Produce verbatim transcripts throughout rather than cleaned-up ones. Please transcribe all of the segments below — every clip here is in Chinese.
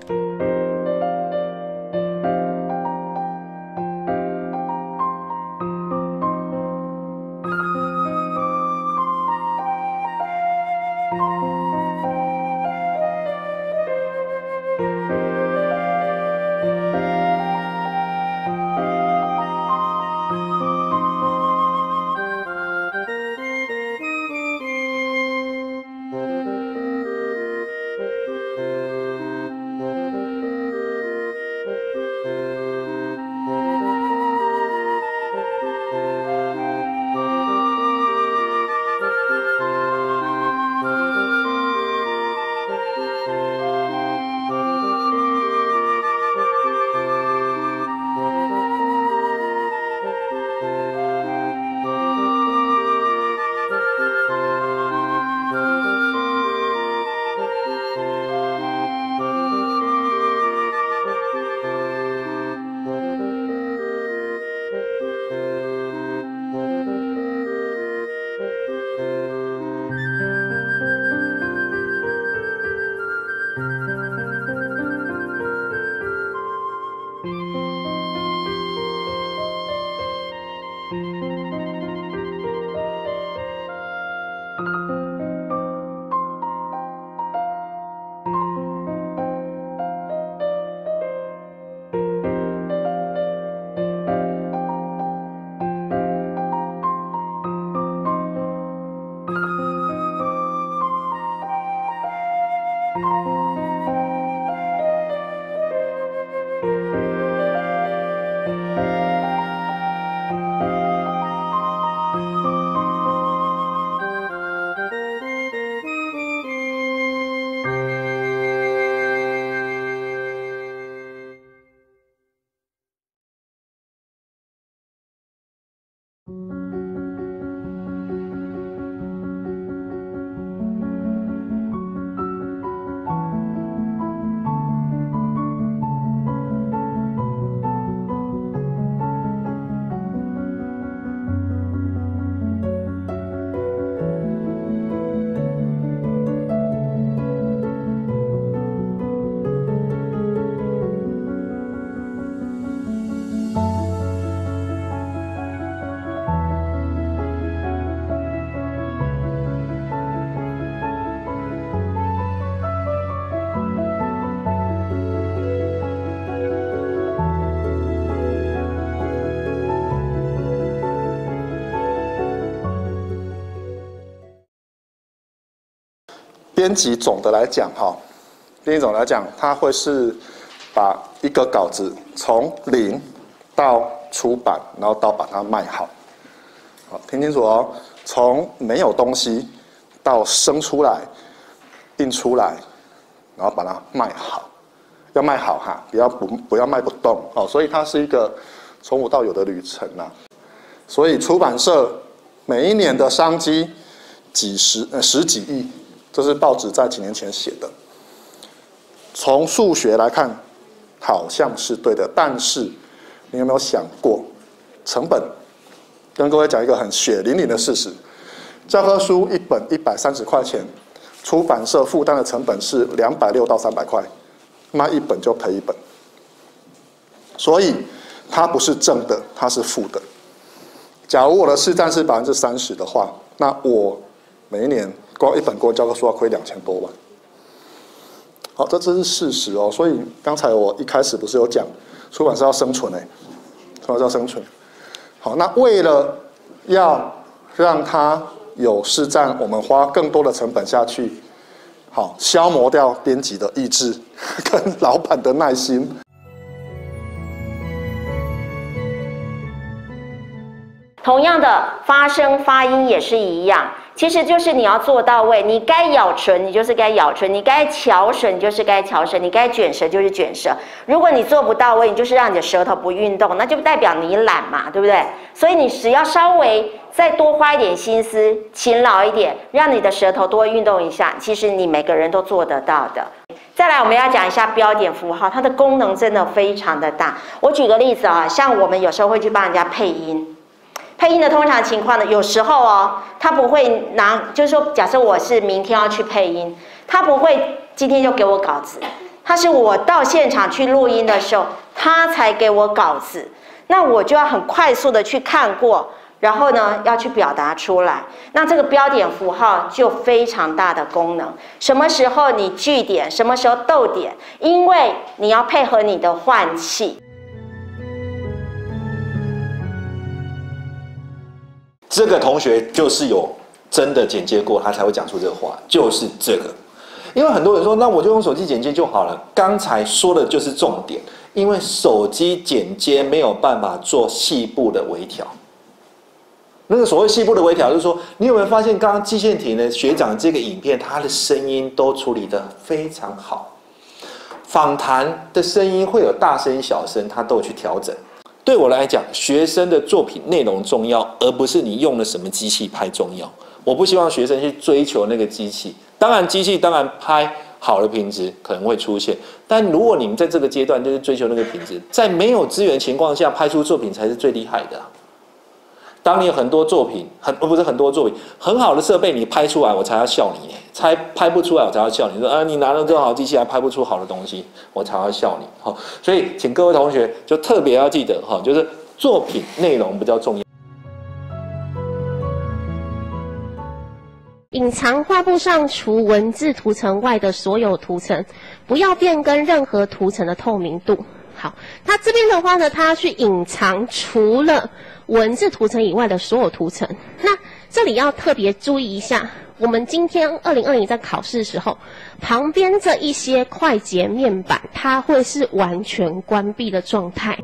编辑总的来讲，哈，编辑总的来讲，它会是把一个稿子从零到出版，然后到把它卖好。好，听清楚哦，从没有东西到生出来、印出来，然后把它卖好，要卖好哈，不要不不要卖不动哦。所以它是一个从无到有的旅程呐。所以出版社每一年的商机几十呃十几亿。这是报纸在几年前写的。从数学来看，好像是对的，但是你有没有想过成本？跟各位讲一个很血淋淋的事实：教科书一本一百三十块钱，出版社负担的成本是两百六到三百块，卖一本就赔一本。所以它不是正的，它是负的。假如我的市占是百分之三十的话，那我每一年光一本国文教科书要亏两千多万。好，这这是事实哦。所以刚才我一开始不是有讲，出版社要生存哎，出版社要生存。好，那为了要让它有市占，我们花更多的成本下去，好，消磨掉编辑的意志跟老板的耐心。 同样的，发声发音也是一样。其实就是你要做到位，你该咬唇，你就是该咬唇；你该翘舌，你就是该翘舌；你该卷舌就是卷舌。如果你做不到位，你就是让你的舌头不运动，那就代表你懒嘛，对不对？所以你只要稍微再多花一点心思，勤劳一点，让你的舌头多运动一下，其实你每个人都做得到的。再来，我们要讲一下标点符号，它的功能真的非常的大。我举个例子啊，像我们有时候会去帮人家配音。配音的通常情况呢，有时候哦，他不会拿，就是说，假设我是明天要去配音，他不会今天就给我稿子， 他是我到现场去录音的时候，他才给我稿子，那我就要很快速的去看过，然后呢要去表达出来。那这个标点符号就非常大的功能。什么时候你句点，什么时候逗点，因为你要配合你的换气。 这个同学就是有真的剪接过，他才会讲出这个话，就是这个。因为很多人说，那我就用手机剪接就好了。刚才说的就是重点，因为手机剪接没有办法做细部的微调。那个所谓细部的微调，就是说，你有没有发现，刚刚季宪廷的学长这个影片，他的声音都处理得非常好，访谈的声音会有大声、小声，他都有去调整。对我来讲，学生的作品内容重要，而不是你用了什么机器拍重要。我不希望学生去追求那个机器。当然，机器当然拍好的品质可能会出现，但如果你们在这个阶段就是追求那个品质，在没有资源情况下拍出作品才是最厉害的。当你有很多作品，很不是很多作品，很好的设备你拍出来，我才要笑你；才拍不出来，我才要笑你。说啊，你拿了这么好机器还拍不出好的东西，我才要笑你。哈，所以请各位同学就特别要记得哈，就是作品内容比较重要。 隐藏画布上除文字图层外的所有图层，不要变更任何图层的透明度。好，那这边的话呢，它去隐藏除了文字图层以外的所有图层。那这里要特别注意一下，我们今天二零二零在考试的时候，旁边这一些快捷面板，它会是完全关闭的状态。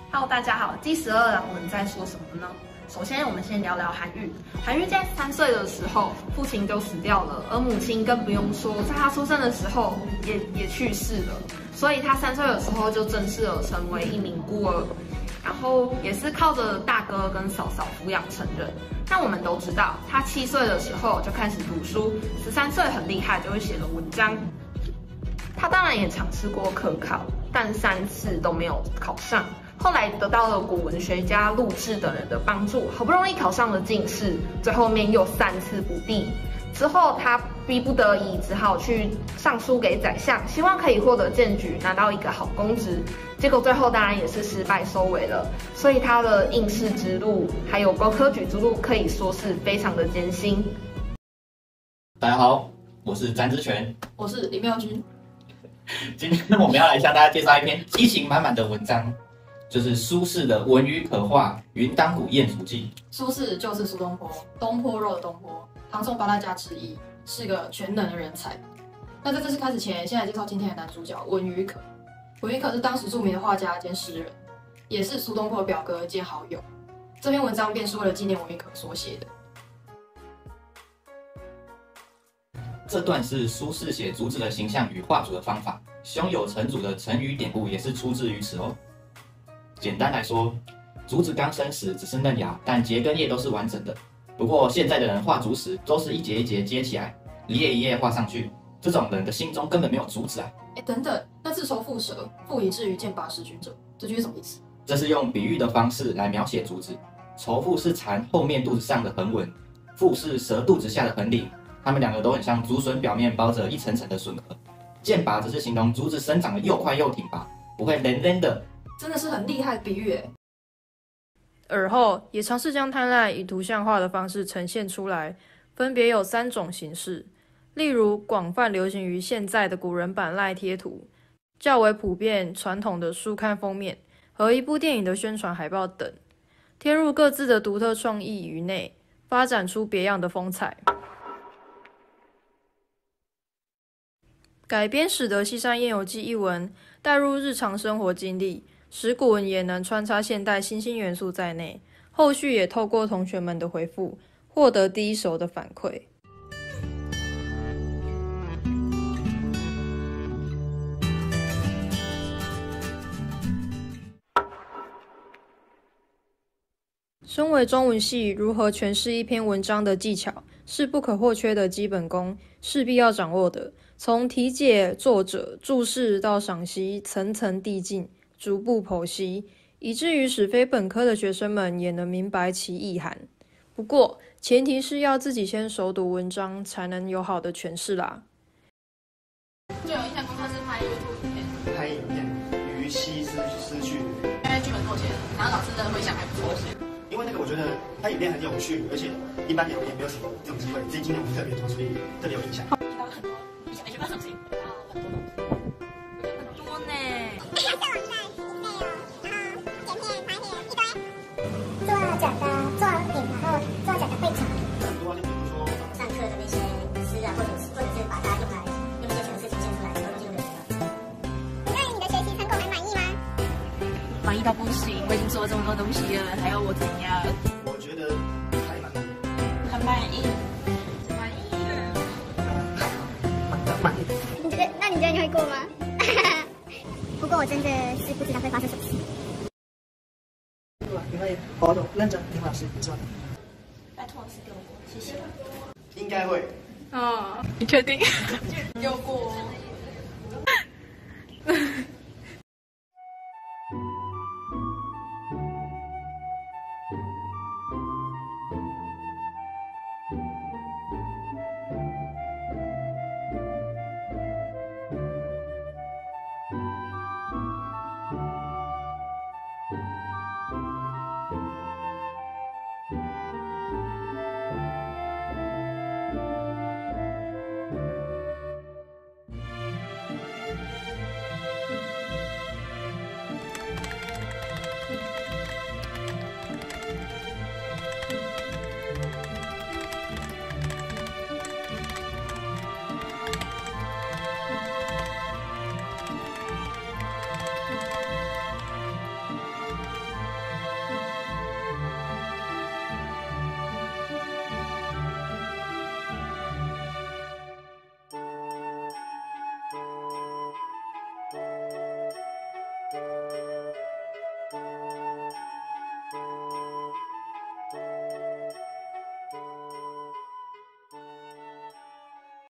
Hello， 大家好。第十二栏文在说什么呢？首先，我们先聊聊韩愈。韩愈在三岁的时候，父亲就死掉了，而母亲更不用说，在他出生的时候也也去世了。所以他三岁的时候就正式的成为一名孤儿，然后也是靠着大哥跟嫂嫂抚养成人。但我们都知道，他七岁的时候就开始读书，十三岁很厉害，就会写了文章。他当然也尝试过科考，但三次都没有考上。后来得到了古文学家陆贽等人的帮助，好不容易考上了进士，最后面又三次不第。之后他逼不得已，只好去上书给宰相，希望可以获得荐举，拿到一个好公职。结果最后当然也是失败收尾了。所以他的应试之路，还有科举之路，可以说是非常的艰辛。 大家好，我是詹之权， 我是李妙君。 今天我们要来向大家介绍一篇激情满满的文章，就是苏轼的《文与可化云当谷雁雏记》。 苏轼就是苏东坡，东坡肉的东坡，唐宋八大家之一，是个全能的人才。那在正式开始前，先来介绍今天的男主角文与可。文与可是当时著名的画家兼诗人，也是苏东坡的表哥兼好友。这篇文章便是为了纪念文与可所写的。 这段是苏轼写竹子的形象与画竹的方法，胸有成竹的成语典故也是出自于此哦。简单来说，竹子刚生时只是嫩芽，但节跟叶都是完整的。不过现在的人画竹时都是一节一节接起来，一页一页画上去，这种人的心中根本没有竹子啊！ 哎，等等，那自仇覆舌，复以至于剑拔弑君者，这句是什么意思？ 这是用比喻的方式来描写竹子。仇覆是蚕后面肚子上的横纹，覆是蛇肚子下的横鳞。它们两个都很像竹笋表面包着一层层的笋壳。剑拔则是形容竹子生长得又快又挺拔，不会连连的。 真的是很厉害的比喻诶。 尔后也尝试将贪婪以图像化的方式呈现出来，分别有三种形式，例如广泛流行于现在的古人版赖贴图，较为普遍传统的书刊封面和一部电影的宣传海报等，添入各自的独特创意于内，发展出别样的风采。改编使得《西山宴游记》一文带入日常生活经历，使古文也能穿插现代新兴元素在内。后续也透过同学们的回复，获得第一手的反馈。身为中文系，如何诠释一篇文章的技巧，是不可或缺的基本功，势必要掌握的。从题解、作者、注释到赏析，层层递进，逐步剖析，以至于使非本科的学生们也能明白其意涵。不过，前提是要自己先熟读文章，才能有好的诠释啦。 最有印象功课是拍 YouTube 影片， 拍影片，于西失失去， 因为剧本做写的，然后老师的回响还不错。 因为那个我觉得拍影片很有趣，而且一般也也没有什么这种机会，这今天我们特别多，所以特别有印象。 学到很多，以前没学到什么事情，学到很多东西，很多呢。 上网站、影片，然后剪片、拍片一堆。作者的作品，然后作者的会场。 很多就比如说上课的那些诗啊，或者是或者是把它用来用一些程式呈现出来，很多东西都可以学到。你对你的学习成果还满意吗？ 满意到不行，我已经做了这么多东西了，还要我怎样？ 我觉得还蛮满意， 很满意，满意满满意。 你觉得？那你觉得你会过吗？不过我真的是不知道会发生什么事。 因为我有认真听老师说的。 拜托老师给我过，谢谢。 应该会。 哦，你确定？有过。